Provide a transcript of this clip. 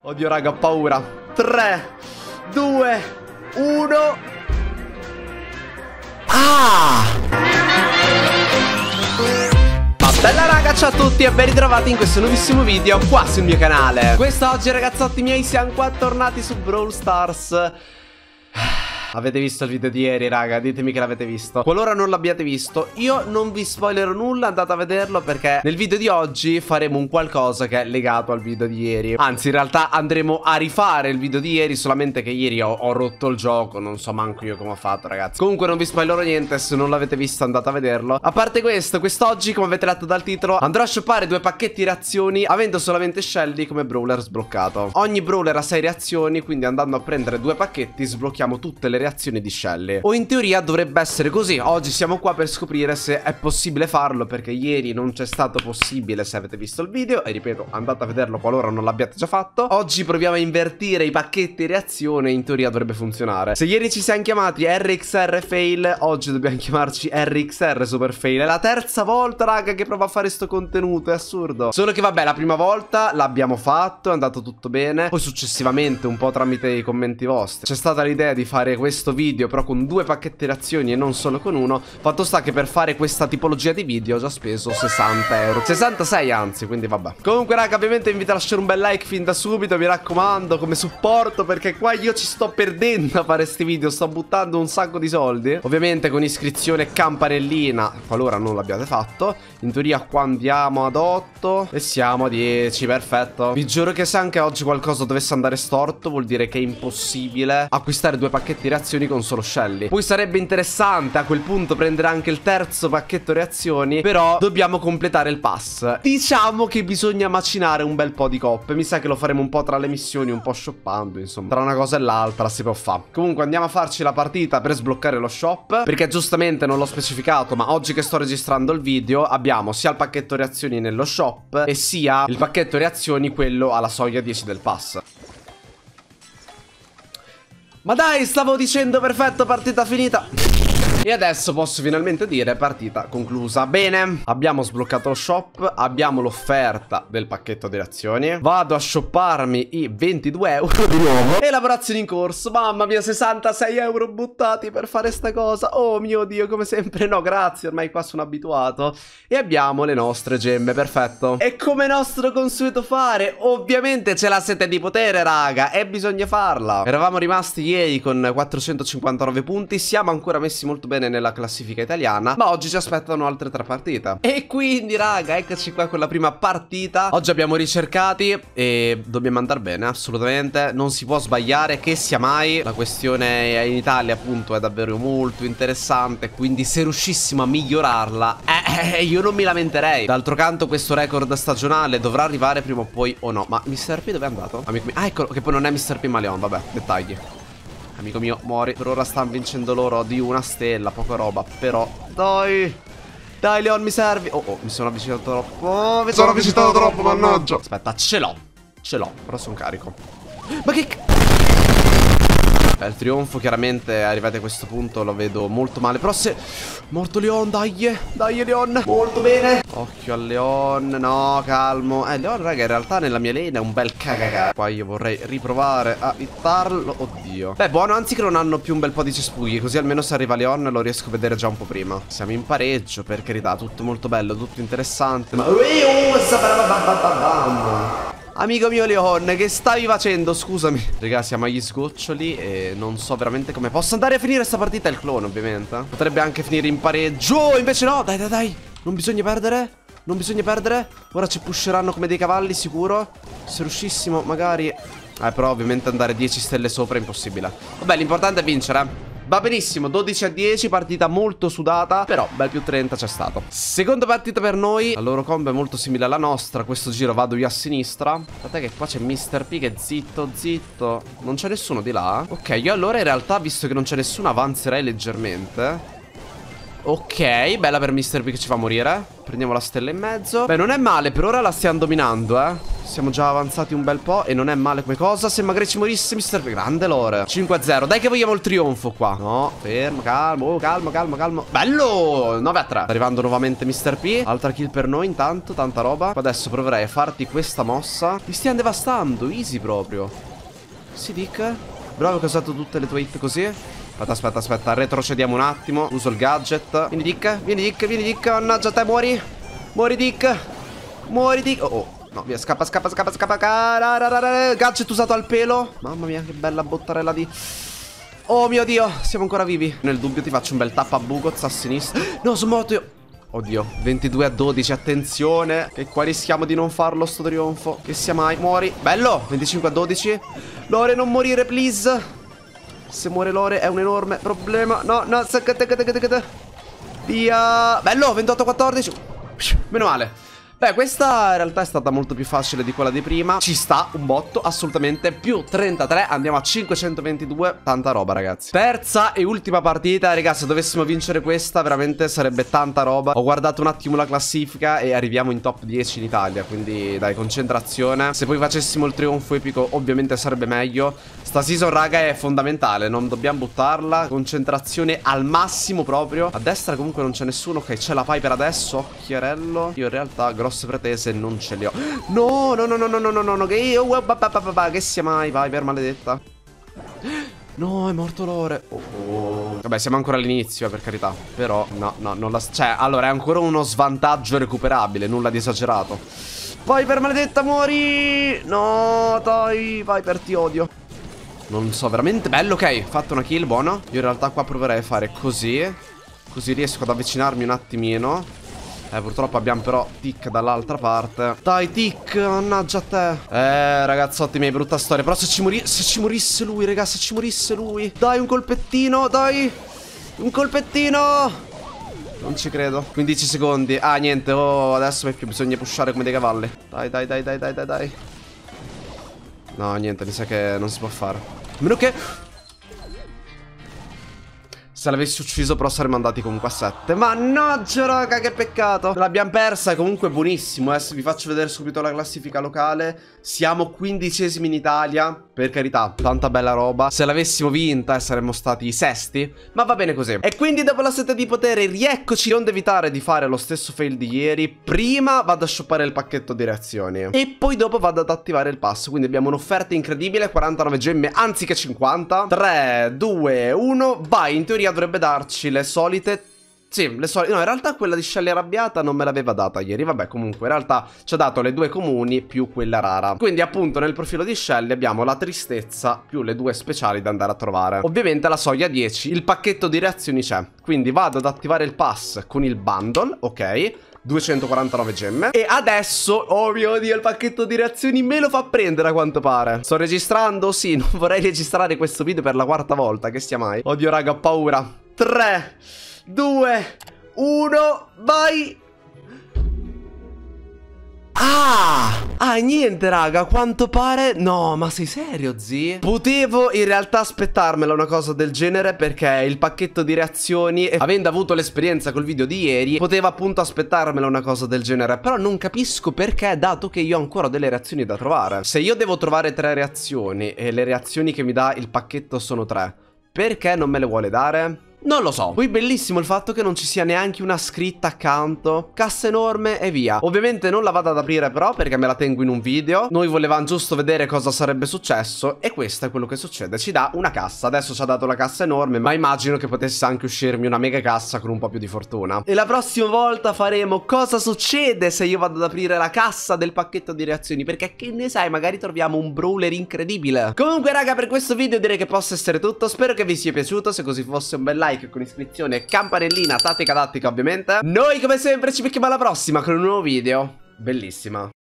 Oddio raga, ho paura. 3, 2, 1. Ah! Ma bella raga, ciao a tutti e ben ritrovati in questo nuovissimo video qua sul mio canale. Quest'oggi ragazzotti miei siamo qua tornati su Brawl Stars. Avete visto il video di ieri, raga? Ditemi che l'avete visto. Qualora non l'abbiate visto, io non vi spoilerò nulla, andate a vederlo perché nel video di oggi faremo un qualcosa che è legato al video di ieri. Anzi, in realtà andremo a rifare il video di ieri, solamente che ieri ho rotto il gioco, non so manco io come ho fatto, ragazzi. Comunque non vi spoilerò niente, se non l'avete visto andate a vederlo. A parte questo, quest'oggi, come avete letto dal titolo, andrò a shoppare 2 pacchetti reazioni avendo solamente Shelly come brawler sbloccato. Ogni brawler ha 6 reazioni, quindi andando a prendere 2 pacchetti sblocchiamo tutte le reazioni di Shelly. O in teoria dovrebbe essere così. Oggi siamo qua per scoprire se è possibile farlo, perché ieri non c'è stato possibile se avete visto il video. E ripeto, andate a vederlo qualora non l'abbiate già fatto. Oggi proviamo a invertire i pacchetti reazione e in teoria dovrebbe funzionare. Se ieri ci siamo chiamati RXR fail, oggi dobbiamo chiamarci RXR super fail. È la terza volta raga che provo a fare sto contenuto, è assurdo. Solo che vabbè, la prima volta l'abbiamo fatto, è andato tutto bene. Poi successivamente, un po' tramite i commenti vostri, c'è stata l'idea di fare questo video però con 2 pacchetti reazioni e non solo con uno. Fatto sta che per fare questa tipologia di video ho già speso 60 euro, 66 anzi, quindi vabbè. Comunque raga, ovviamente vi invito a lasciare un bel like fin da subito, mi raccomando, come supporto, perché qua io ci sto perdendo a fare questi video, sto buttando un sacco di soldi. Ovviamente con iscrizione e campanellina qualora non l'abbiate fatto. In teoria qua andiamo ad 8 e siamo a 10, perfetto. Vi giuro che se anche oggi qualcosa dovesse andare storto vuol dire che è impossibile acquistare 2 pacchetti reazioni con solo Shelly. Poi sarebbe interessante a quel punto prendere anche il terzo pacchetto reazioni, però dobbiamo completare il pass. Diciamo che bisogna macinare un bel po' di coppe. Mi sa che lo faremo un po' tra le missioni, un po' shoppando, insomma. Tra una cosa e l'altra si può fare. Comunque andiamo a farci la partita per sbloccare lo shop, perché giustamente non l'ho specificato, ma oggi che sto registrando il video abbiamo sia il pacchetto reazioni nello shop e sia il pacchetto reazioni quello alla soglia 10 del pass. Ma dai, stavo dicendo perfetto, partita finita. E adesso posso finalmente dire partita conclusa. Bene, abbiamo sbloccato lo shop, abbiamo l'offerta del pacchetto di reazioni. Vado a shopparmi i 22 euro di nuovo. E lavorazioni in corso, mamma mia, 66 euro buttati per fare sta cosa. Oh mio Dio, come sempre no, grazie, ormai qua sono abituato. E abbiamo le nostre gemme, perfetto. E come nostro consueto fare, ovviamente c'è la sete di potere raga, e bisogna farla. Eravamo rimasti ieri con 459 punti, siamo ancora messi molto bene nella classifica italiana, ma oggi ci aspettano altre 3 partite. E quindi raga, eccoci qua con la prima partita. Oggi abbiamo ricercati e dobbiamo andare bene, assolutamente. Non si può sbagliare, che sia mai. La questione in Italia appunto è davvero molto interessante, quindi se riuscissimo a migliorarla io non mi lamenterei. D'altro canto questo record stagionale dovrà arrivare prima o poi o no. Ma Mr. P dove è andato? Amico mio. Ah, eccolo, che poi non è Mr. P ma Leon, vabbè, dettagli. Amico mio, muori. Per ora stanno vincendo loro di 1 stella, poca roba. Però, dai. Dai, Leon, mi servi. Oh, mi sono avvicinato troppo. Oh, mi sono avvicinato troppo, mannaggia. Aspetta, ce l'ho. Ce l'ho, però sono carico. Ma che... Il trionfo chiaramente arrivati a questo punto lo vedo molto male. Però se... Morto Leon, dai. Dai, Leon. Molto bene. Occhio al Leon. No, calmo. Leon, raga, in realtà nella mia lane è un bel cagacà. Qua io vorrei riprovare a hittarlo. Oddio. Beh, buono, anzi che non hanno più un bel po' di cespughi, così almeno se arriva Leon lo riesco a vedere già un po' prima. Siamo in pareggio, per carità. Tutto molto bello, tutto interessante. Ma... Amico mio Leon, che stavi facendo? Scusami. Raga, siamo agli sgoccioli e non so veramente come possa andare a finire sta partita. Il clone, ovviamente. Potrebbe anche finire in pareggio. Invece no, dai, dai, dai. Non bisogna perdere. Non bisogna perdere. Ora ci pusheranno come dei cavalli, sicuro. Se riuscissimo, magari... però ovviamente andare 10 stelle sopra è impossibile. Vabbè, l'importante è vincere. Va benissimo, 12 a 10, partita molto sudata, però bel più 30 c'è stato. Seconda partita per noi, la loro combo è molto simile alla nostra, questo giro vado io a sinistra. Guardate che qua c'è Mr. P che zitto, zitto. Non c'è nessuno di là? Ok, io allora in realtà, visto che non c'è nessuno, avanzerei leggermente. Ok, bella per Mr. P che ci fa morire. Prendiamo la stella in mezzo. Beh, non è male, per ora la stiamo dominando, Siamo già avanzati un bel po' e non è male come cosa. Se magari ci morisse Mr. P. Grande lore. 5-0. Dai che vogliamo il trionfo qua. No, fermo, calmo, calmo. Bello! 9-3. Sta arrivando nuovamente Mr. P. Altra kill per noi intanto, tanta roba. Adesso proverei a farti questa mossa. Ti stiamo devastando, easy proprio. Sì, Dick. Bravo che hai usato tutte le tue hit così. Aspetta, retrocediamo un attimo. Uso il gadget. Vieni Dick. Mannaggia te, muori. Muori Dick. Oh. No, via, scappa. Gadget usato al pelo. Mamma mia, che bella bottarella di... Oh mio Dio, siamo ancora vivi. Nel dubbio ti faccio un bel tap a Bugoz a sinistra. No, sono morto io. Oddio, 22-12, attenzione, che qua rischiamo di non farlo sto trionfo. Che sia mai, muori. Bello, 25-12. Lore, non morire, please. Se muore Lore è un enorme problema. No, via. Bello, 28-14. Meno male. Beh, questa in realtà è stata molto più facile di quella di prima. Ci sta un botto, assolutamente. Più 33, andiamo a 522. Tanta roba, ragazzi. Terza e ultima partita. Ragazzi, se dovessimo vincere questa veramente sarebbe tanta roba. Ho guardato un attimo la classifica e arriviamo in top 10 in Italia. Quindi dai, concentrazione. Se poi facessimo il trionfo epico ovviamente sarebbe meglio. Sta season, raga, è fondamentale. Non dobbiamo buttarla. Concentrazione al massimo proprio. A destra comunque non c'è nessuno. Ok, c'è la Piper adesso. Occhiarello. Io in realtà grosse pretese non ce le ho. No. Che io... Che sia mai, Piper, maledetta. No, è morto Lore. Oh. Vabbè, siamo ancora all'inizio, per carità. Però, no, non la... Cioè, allora, è ancora uno svantaggio recuperabile. Nulla di esagerato. Piper, maledetta, muori. No, dai, Piper, ti odio. Non so, veramente bello, ok. Fatto una kill, buono. Io in realtà qua proverei a fare così. Così riesco ad avvicinarmi un attimino. Purtroppo abbiamo però Tick dall'altra parte. Dai, Tick, mannaggia a te. Ragazzotti miei, brutta storia. Però se ci morisse lui, raga, se ci morisse lui. Dai, un colpettino, dai. Un colpettino. Non ci credo. 15 secondi. Ah, niente, oh, adesso bisogna pushare come dei cavalli. Dai. No, niente, mi sa che non si può fare. A meno che... Se l'avessi ucciso però saremmo andati comunque a 7. Mannaggia, raga, che peccato. L'abbiamo persa, comunque buonissimo. Adesso vi faccio vedere subito la classifica locale. Siamo 15esimi in Italia. Per carità, tanta bella roba. Se l'avessimo vinta saremmo stati sesti. Ma va bene così. E quindi dopo la sete di potere rieccoci. Non devo evitare di fare lo stesso fail di ieri. Prima vado a shoppare il pacchetto di reazioni e poi dopo vado ad attivare il pass. Quindi abbiamo un'offerta incredibile, 49 gemme anziché 50. 3, 2, 1, vai. In teoria dovrebbe darci le solite... Sì, le solite... No, in realtà quella di Shelly arrabbiata non me l'aveva data ieri. Vabbè, comunque, in realtà ci ha dato le due comuni più quella rara. Quindi, appunto, nel profilo di Shelly abbiamo la tristezza più le due speciali da andare a trovare. Ovviamente la soglia 10, il pacchetto di reazioni c'è. Quindi vado ad attivare il pass con il bundle, ok? 249 gemme. E adesso, oh mio Dio, il pacchetto di reazioni me lo fa prendere a quanto pare. Sto registrando? Sì, non vorrei registrare questo video per la quarta volta, che sia mai. Oddio, raga, ho paura. 3, 2, 1, vai. Niente, raga, a quanto pare... No, ma sei serio, zi? Potevo in realtà aspettarmela una cosa del genere, perché il pacchetto di reazioni, avendo avuto l'esperienza col video di ieri, potevo appunto aspettarmela una cosa del genere. Però non capisco perché, dato che io ho ancora delle reazioni da trovare. Se io devo trovare 3 reazioni e le reazioni che mi dà il pacchetto sono 3, perché non me le vuole dare? Non lo so. Poi bellissimo il fatto che non ci sia neanche una scritta accanto. Cassa enorme e via. Ovviamente non la vado ad aprire però, perché me la tengo in un video. Noi volevamo giusto vedere cosa sarebbe successo e questo è quello che succede. Ci dà una cassa. Adesso ci ha dato la cassa enorme, ma immagino che potesse anche uscirmi una mega cassa con un po' più di fortuna. E la prossima volta faremo cosa succede se io vado ad aprire la cassa del pacchetto di reazioni, perché che ne sai, magari troviamo un brawler incredibile. Comunque raga, per questo video direi che possa essere tutto. Spero che vi sia piaciuto. Se così fosse, un bel like con iscrizione e campanellina tattica ovviamente. Noi come sempre ci becchiamo alla prossima con un nuovo video. Bellissima.